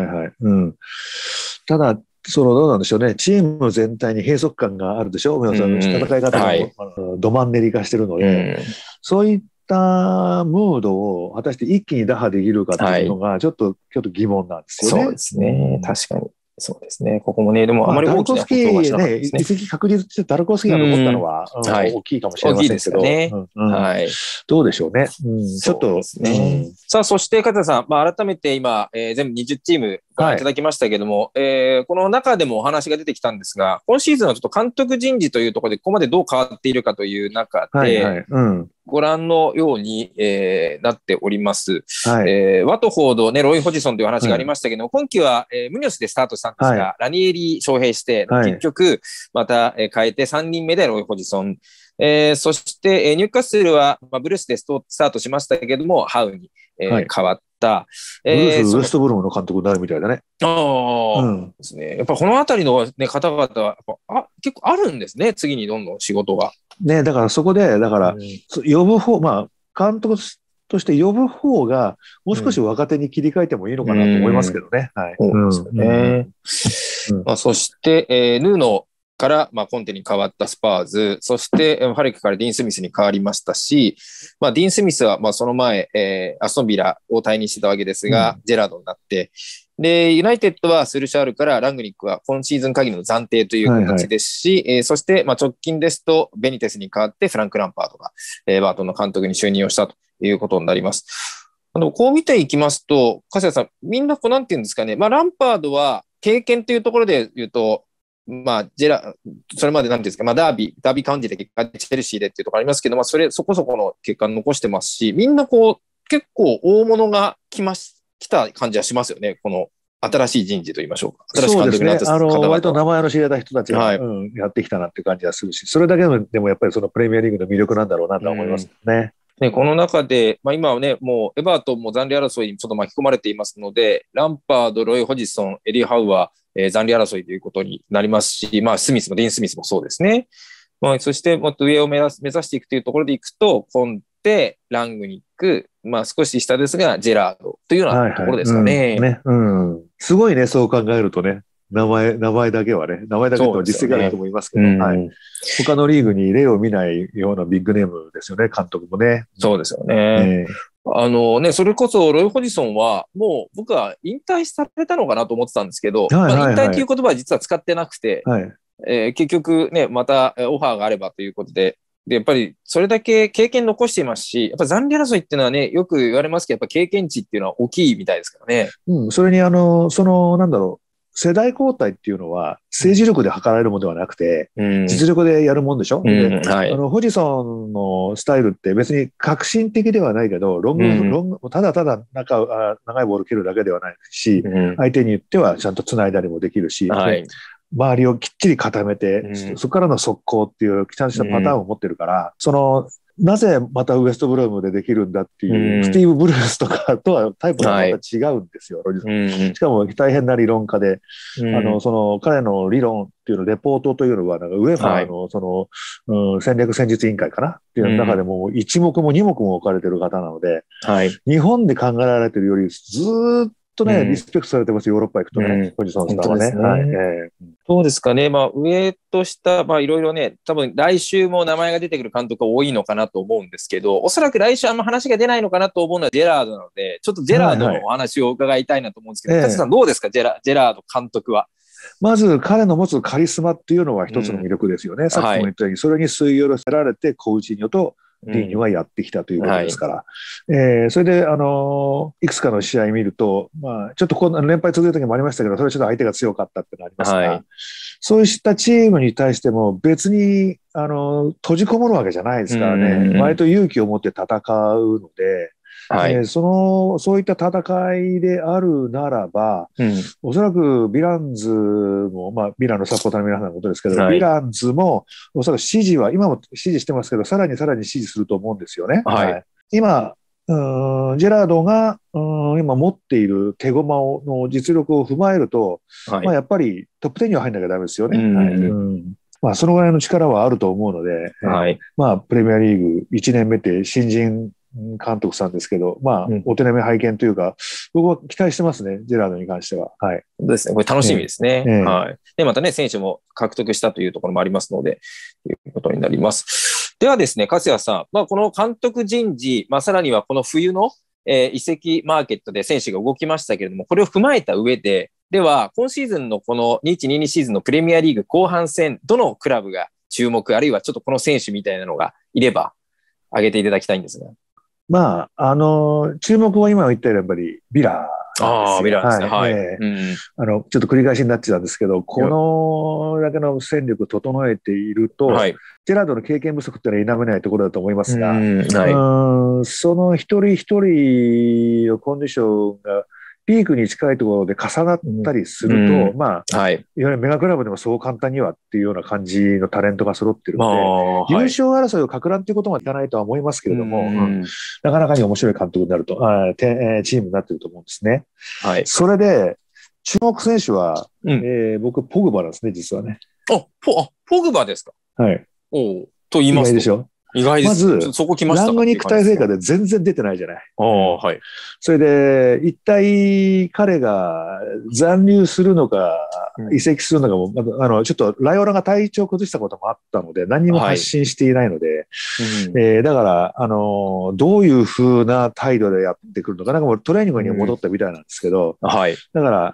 ただ、どうなんでしょうね。チーム全体に閉塞感があるでしょう。戦い方もどマンネリ化してるので、そういったムードを果たして一気に打破できるかというのがちょっと疑問なんですよね。 そうですね。確かに。そうですね。ここもね、でもあまり大きなことはしなかったですね。 移籍確実してダルコフスキーが残ったのは大きいかもしれませんけど。どうでしょうね。ちょっと。 さあ、そして加藤さん、改めて今、全部20チームご覧いただきましたけども、この中でもお話が出てきたんですが、今シーズンはちょっと監督人事というところでここまでどう変わっているかという中で、ご覧のように、なっております。ワトフォード、ロイ・ホジソンという話がありましたけども、今季は、ムニョスでスタートしたんですが、ラニエリ招聘して、結局、また、変えて3人目でロイ・ホジソン。そして、ニューカッスルは、ブルースでスタートしましたけども、ハウに、変わった。 ブルース、ウエストブルームの監督になるみたいだね。 ですね。やっぱこのあたりの、方々は結構あるんですね。次にどんどん仕事が。 だからそこで、呼ぶ方、監督として呼ぶ方が、もう少し若手に切り替えてもいいのかなと思いますけどね。 そして、ヌーノから、コンテに変わったスパーズ、そして、ファレクからディーン・スミスに変わりましたし、ディーン・スミスは、その前、アストンビラを退任してたわけですが、ジェラードになって、で、ユナイテッドはスルシャールからラングニックは今シーズン限りの暫定という形ですし、そして、直近ですと、ベニテスに変わってフランク・ランパードが、バートンの監督に就任をしたということになります。こう見ていきますと、粕谷さん、みんななんていうんですかね、ランパードは経験というところで言うと、それまでなんていうんですか、ダービーカウンティで結果でチェルシーでっていうところありますけど、そこそこの結果残してますし、みんな結構大物が来た感じはしますよね。この新しい人事と言いましょうか。新しい監督になった方々は。 割と名前の知れた人たちが、やってきたなっていう感じがするし、それだけでもやっぱりそのプレミアリーグの魅力なんだろうなと思いますね。 この中で、今はね、もうエバートンも残留争いにちょっと巻き込まれていますので、ランパード、ロイ・ホジソン、エリー・ハウアー、残留争いということになりますし、スミスもディーン・スミスもそうですね。そしてもっと上を目指していくというところでいくと、コンテ、ラングニック、少し下ですが、ジェラードというようなところですかね。 すごいね、そう考えるとね。名前だけはね、名前だけと実績があると思いますけど、他のリーグに例を見ないようなビッグネームですよね、監督もね。 そうですよね。それこそロイ・ホジソンはもう僕は引退されたのかなと思ってたんですけど、引退という言葉は実は使ってなくて、結局ね、またオファーがあればということで、やっぱりそれだけ経験残していますし、やっぱ残留争いっていうのはね、よく言われますけど、やっぱ経験値っていうのは大きいみたいですからね。 それになんだろう。世代交代っていうのは政治力で測られるものではなくて、実力でやるもんでしょ。ホジソンのスタイルって別に革新的ではないけど、ただただ長いボール蹴るだけではないし、相手に言ってはちゃんと繋いだりもできるし、周りをきっちり固めて、そこからの速攻っていうちゃんとしたパターンを持ってるから、なぜまたウエストブルームでできるんだっていう、スティーブ・ブルースとかとはタイプがまた違うんですよ。しかも大変な理論家で、彼の理論っていうの、レポートというのは、ウェファーの戦略戦術委員会かなっていう中でも1目も2目も置かれてる方なので、日本で考えられてるよりずーっとね、リスペクトされてます、ヨーロッパ行くとね、ホジソンさんはね。 どうですかね。上と下、いろいろね、多分来週も名前が出てくる監督が多いのかなと思うんですけど、おそらく来週あんま話が出ないのかなと思うのはジェラードなので、ちょっとジェラードのお話を伺いたいなと思うんですけど、勝さんどうですか、ジェラード監督は。 まず彼の持つカリスマっていうのは一つの魅力ですよね。さっきも言ったように、それに吸い寄せられて、コウチーニョとディーニョはやってきたということですから。それで、いくつかの試合見ると、ちょっと連敗続いた時もありましたけど、それはちょっと相手が強かったってのがありますが、そうしたチームに対しても別に、閉じこもるわけじゃないですからね。割と勇気を持って戦うので、そういった戦いであるならば、おそらくヴィランズも、ヴィランのサポーターの皆さんのことですけど、ヴィランズもおそらく支持は、今も支持してますけど、さらに支持すると思うんですよね。今、ジェラードが今持っている手駒の実力を踏まえると、やっぱりトップ10には入んなきゃダメですよね。そのぐらいの力はあると思うので、プレミアリーグ1年目って新人監督さんですけど、お手並み拝見というか、僕は期待してますね、ジェラードに関しては。 そうですね。これ楽しみですね。で、またね、選手も獲得したというところもありますので、ということになります。ではですね、粕谷さん、この監督人事、さらにはこの冬の、移籍マーケットで選手が動きましたけれども、これを踏まえた上で、では、今シーズンのこの2122シーズンのプレミアリーグ後半戦、どのクラブが注目、あるいはちょっとこの選手みたいなのがいれば、挙げていただきたいんですが。 注目は今言ったようにやっぱりビラビラですね。 ちょっと繰り返しになっちゃうんですけど、このだけの戦力を整えていると、ジェラードの経験不足っていうのは否めないところだと思いますが、その一人一人のコンディションがピークに近いところで重なったりすると、いわゆるメガクラブでもそう簡単にはっていうような感じのタレントが揃ってるので、優勝争いを撹乱ということまでいかないとは思いますけれども、なかなかに面白い監督になると、チームになっていると思うんですね。それで、注目選手は、僕、ポグバなんですね、実はね。 ポグバですか。と言いますと。 意外でしょ。 意外です。 まず、 そこ来ましたラングニック体制下で全然出てないじゃない。それで、一体彼が残留するのか、移籍するのかも、ちょっとライオラが体調を崩したこともあったので、何にも発信していないので、だから、どういう風な態度でやってくるのか、もうトレーニングに戻ったみたいなんですけど、だから、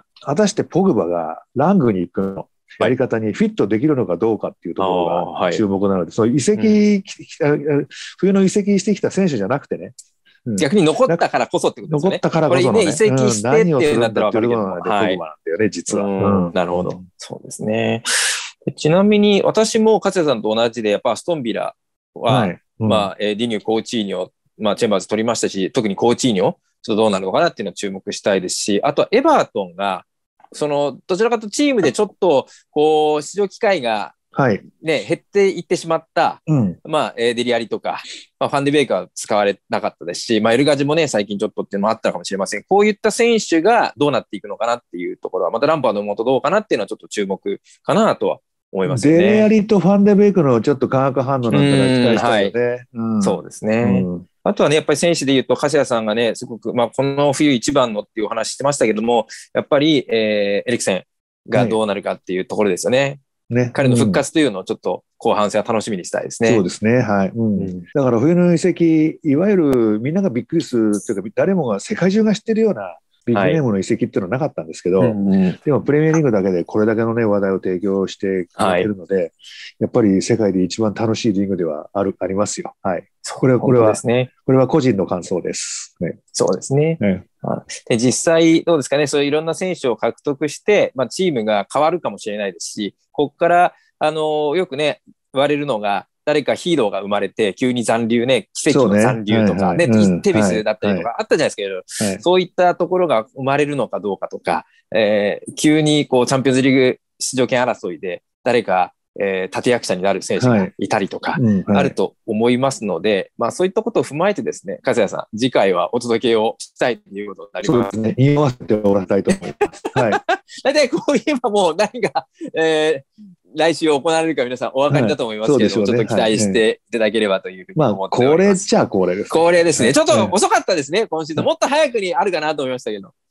果たしてポグバがラングに行くのやり方にフィットできるのかどうかっていうところが注目なので、その移籍、冬の移籍してきた選手じゃなくてね。 逆に残ったからこそってことですね。 残ったからこそのね。 移籍してっていうなったら分かるけど。 ポグバなんだよね、実は。 なるほど。そうですね。ちなみに私も勝谷さんと同じで、やっぱアストンビラは、ディニュー、コーチーニョ、チェンバーズ取りましたし、特にコーチーニョ、ちょっとどうなるのかなっていうのを注目したいですし、あとはエバートンが、どちらかというとチームでちょっと、出場機会が、減っていってしまった、デリアリとか、ファンデベイカーは使われなかったですし、エルガジもね、最近ちょっとっていうのもあったのかもしれません。こういった選手がどうなっていくのかなっていうところは、またランパーの元どうかなっていうのはちょっと注目かなとは思いますね。 デリアリとファンデベイクのちょっと化学反応だったら期待したいよね。 そうですね。あとはね、やっぱり選手で言うと、粕谷さんがね、すごく、この冬一番のっていうお話してましたけども、やっぱり、エリクセンがどうなるかっていうところですよね。彼の復活というのをちょっと後半戦は楽しみにしたいですね。 そうですね。だから冬の移籍、いわゆるみんながびっくりするというか、誰もが世界中が知ってるようなビッグネームの移籍っていうのはなかったんですけど、でもプレミアリーグだけでこれだけのね、話題を提供してくれてるので、やっぱり世界で一番楽しいリーグではありますよ。これは個人の感想です。 そうですね。で実際どうですかね、そういういろんな選手を獲得して、チームが変わるかもしれないですし、ここからよくね言われるのが、誰かヒーローが生まれて急に残留ね、奇跡の残留とかね、テビスだったりとかあったじゃないですか、そういったところが生まれるのかどうかとか、急にこうチャンピオンズリーグ出場権争いで誰か立役者になる選手がいたりとかあると思いますので、そういったことを踏まえてですね、粕谷さん、次回はお届けをしたいということになります。 そうですね。言い合わせてもらいたいと思います。 大体こういえばもう何が、来週行われるか皆さんお分かりだと思いますけど、ちょっと期待していただければというふうに思っております。 恒例っちゃ恒例です。 恒例ですね。ちょっと遅かったですね、今週の。もっと早くにあるかなと思いましたけど。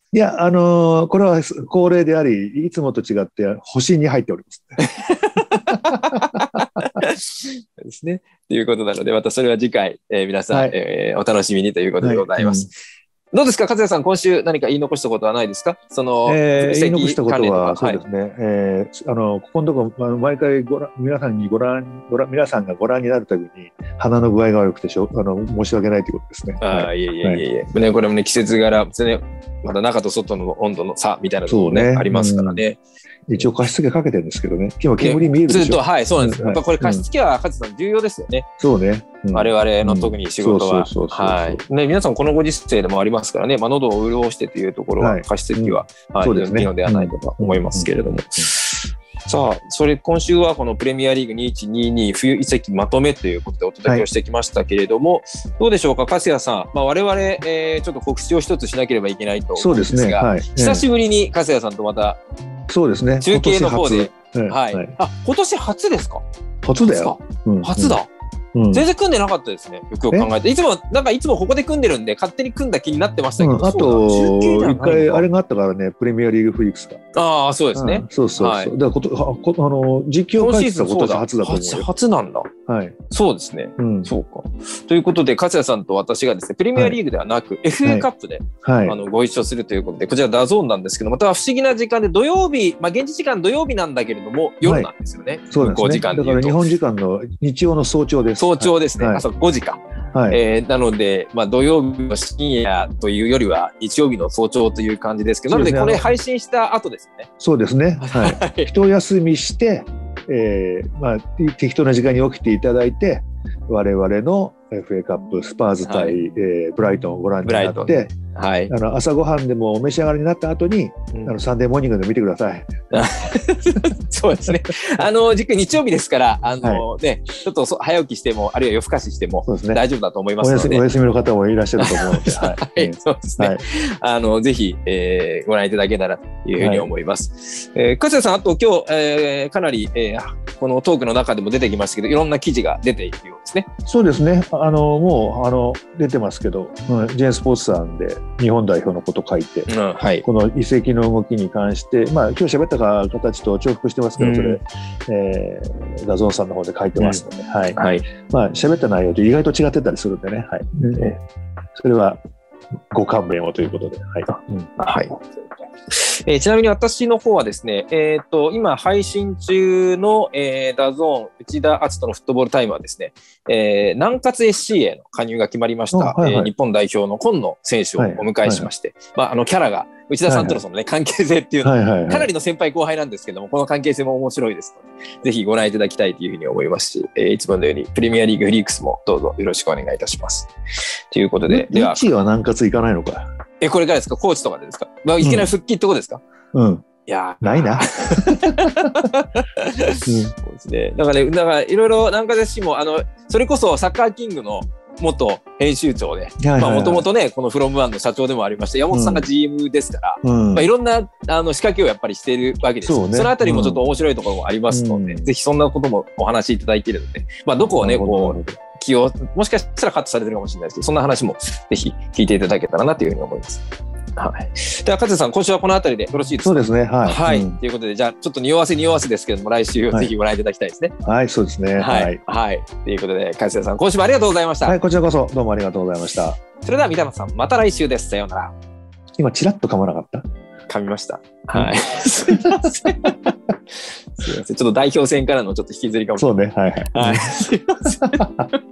いや、これは恒例であり、いつもと違って星に入っておりますね。ですね。ということなので、またそれは次回、皆さん、はい、お楽しみにということでございます。はい、どうですか、勝谷さん、今週何か言い残したことはないですか？ 言い残したことは、そうですね。ここのところ、毎回皆さんがご覧になるたびに、鼻の具合が悪くて申し訳ないということですね。 いえ。ね、これもね、季節柄、ね、まだ中と外の温度の差みたいなところね、ありますからね。 一応加湿器かけてるんですけどね。今煙見えるでしょ。 ずっと、はい、そうなんです。やっぱこれ加湿器は勝さん重要ですよね。 そうね。 我々の特に仕事は。はい。ね、皆さんこのご時世でもありますからね、喉を潤してというところは加湿器は、いいのではないかと思いますけれども。さあ、今週はこのプレミアリーグ2122冬移籍まとめということでお届けをしてきましたけれども、どうでしょうか、粕谷さん。我々、ちょっと告知を一つしなければいけないと思うんですが、久しぶりに粕谷さんとまた、 そうですね。 中継の方で。はい。今年初ですか？ 初だよ。 初だ。全然組んでなかったですね。よく考えて。いつもここで組んでるんで、勝手に組んだ気になってましたけど。 あと、一回あれがあったからね、プレミアリーグフリックスが。 ああ、そうですね。 そう。だから実況解説は今年初だと思う。 初なんだ。はい。そうですね。そうか。ということで、勝谷さんと私がですね、プレミアリーグではなく、FA カップでご一緒するということで、こちらダゾーンなんですけど、また不思議な時間で土曜日、現地時間土曜日なんだけれども、夜なんですよね。 そうですね。だから日本時間の日曜の早朝です。 早朝ですね。朝5時か。なので、土曜日の深夜というよりは日曜日の早朝という感じですけど、なのでこれ配信した後ですね。 そうですね。一休みして、適当な時間に起きていただいて、我々の FA カップスパーズ対、ブライトンをご覧になって、朝ごはんでもお召し上がりになった後に、サンデーモーニングで見てください。 そうですね。日曜日ですから、ちょっと早起きしても、あるいは夜更かししても大丈夫だと思いますので。 お休みの方もいらっしゃると思うので。 そうですね。ぜひ、ご覧いただけたらというふうに思います。粕谷さん、あと今日、かなり、このトークの中でも出てきましたけど、いろんな記事が出ているようですね。 そうですね。もう出てますけど、ジェーンスポーツさんで日本代表のこと書いて、この移籍の動きに関して、今日喋った形と重複してますけど、それ、ダゾーンさんの方で書いてますので、喋った内容と意外と違ってたりするんでね、それはご勘弁をということで。 ちなみに私の方はですね、今配信中の、ダゾーン内田篤人のフットボールタイムはですね、南葛 SC への加入が決まりました、日本代表の今野選手をお迎えしまして、キャラが内田さんとのそのね、関係性っていうのは、かなりの先輩後輩なんですけども、この関係性も面白いですので、ぜひご覧いただきたいというふうに思いますし、いつものようにプレミアリーグフリークスもどうぞよろしくお願いいたします。ということで、 では。1位は南葛行かないのか。 これからですか？コーチとかでですか？いきなり復帰ってことですか？いやないな。 そうですね。だからいろいろ南葛 SC もそれこそサッカーキングの元編集長で、もともとねこのフロムワンの社長でもありまして、山本さんが GM ですから、いろんな仕掛けをやっぱりしているわけです。そのあたりもちょっと面白いところもありますので、ぜひそんなこともお話しいただいているので、どこをねこう気をもしかしたらカットされてるかもしれないですけど、そんな話もぜひ聞いていただけたらなというふうに思います。では勝谷さん、今週はこのあたりでよろしいですか？ そうですね。 ということで、じゃあちょっと匂わせですけれども、来週ぜひご覧いただきたいですね。 そうですね。 ということで、勝谷さん、今週もありがとうございました。 こちらこそどうもありがとうございました。 それでは三田さん、また来週です。さようなら。 今ちらっと噛まなかった？ 噛みました。すいません。ちょっと代表戦からのちょっと引きずりかもしれない。 そうね。 すいません。